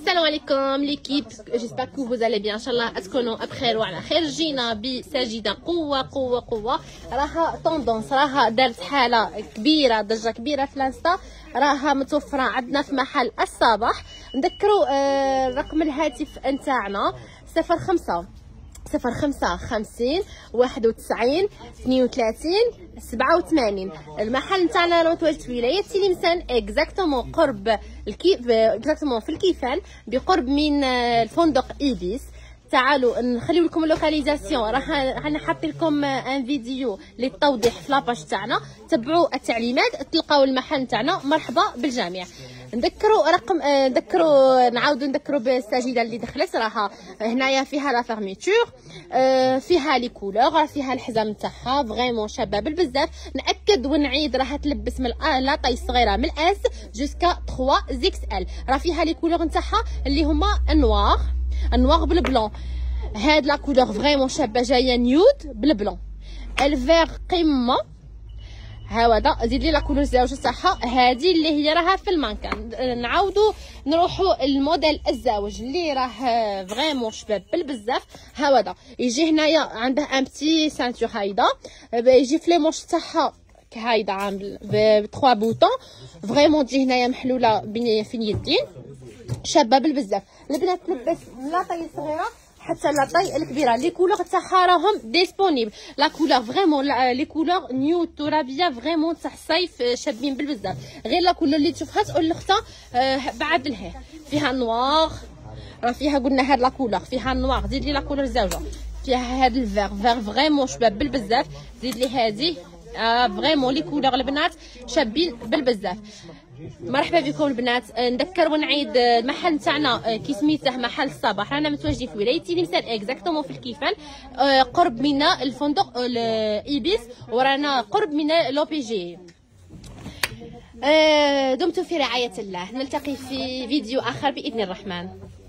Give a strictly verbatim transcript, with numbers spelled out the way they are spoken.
السلام عليكم ليكيب، جيسبر كو فوز الي بيان ان شاء الله تكونوا بخير وعلى خير. جينا بسجيده قوه قوه قوه، راها طوندونس، راها دارت حاله كبيره، ضجه كبيره في الانستا، راها متوفره عندنا في محل الصباح. نذكروا آه رقم الهاتف نتاعنا صفر خمسة صفر خمسة خمسين واحد وتسعين اثنين وثلاثين سبعة وثمانين. المحل نتاعنا متواجد في ولاية تلمسان، اكزاكتومون قرب الكيف، اكزاكتومون في الكيفان، بقرب من الفندق ايبيس. تعالوا نخليو لكم اللوكاليزاسيون، راح راح حاطين لكم ان فيديو للتوضيح في لاباج تاعنا. تبعوا التعليمات تلقاو المحل نتاعنا. مرحبا بالجميع. نذكروا رقم نذكروا نعاودوا نذكروا بالسجيده اللي دخلت، راها هنايا فيها لا فيرميتور، فيها لي كولور، فيها الحزام تاعها فريمون شابه بزاف. ناكد ونعيد راها تلبس من لا طاي صغيره من اس جوسكا ثلاثة زيكس ال. راه فيها لي كولور نتاعها اللي هما النوار النوار بالبلون. هاد لا كولور فريمون شابه، جايه نيود بالبلون. الفيغ قمه هاودا. زيد لي لا كولور الزاوجه تاعها هادي اللي هي راها في المانكان. نعاودوا نروحوا الموديل الزاوج اللي راه فريمون شباب بزاف. هاودا يجي هنايا عنده ان بتي سانتور، هايدا يجي في لي مونش تاعها هايدا عامل ب ثلاثة بوطون، فريمون تجي هنايا محلوله بين في اليدين، شابه بزاف. البنات تلبس لا طاي صغيره حتى لا طاي الكبيره. لي كولور تاعها راهم ديسپونيبل، لا كولور فريمون لي كولور نيو ترابيه فريمون تاع الصيف شابين بزاف. غير لا كولور اللي تشوفها تقول لاختها آه بعد لها. فيها نوار، راه فيها قلنا هاد لا كولور، فيها نوار. زيد لي لا كولور زوجه، فيها هاد الفيغ فيغ فريمون شباب بزاف. زيد لي هادي آه فريمون لي كولور البنات شابين بزاف. مرحبا بكم البنات. نذكر ونعيد المحل نتاعنا كي سميته محل الصباح، رانا متواجدين في ولايه تلمسان اكزاكتومون في الكيفان، قرب منا الفندق ايبيس، ورانا قرب منا لو بي جي. دمتم في رعايه الله، نلتقي في فيديو اخر باذن الرحمن.